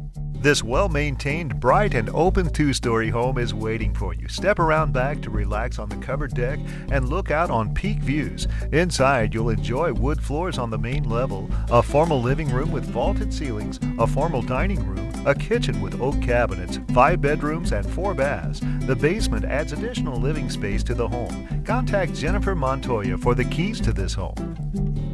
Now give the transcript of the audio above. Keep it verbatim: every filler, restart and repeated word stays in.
This well-maintained, bright, and open two-story home is waiting for you. Step around back to relax on the covered deck and look out on peak views. Inside, you'll enjoy wood floors on the main level, a formal living room with vaulted ceilings, a formal dining room, a kitchen with oak cabinets, five bedrooms, and four baths. The basement adds additional living space to the home. Contact Jennifer Montoya for the keys to this home.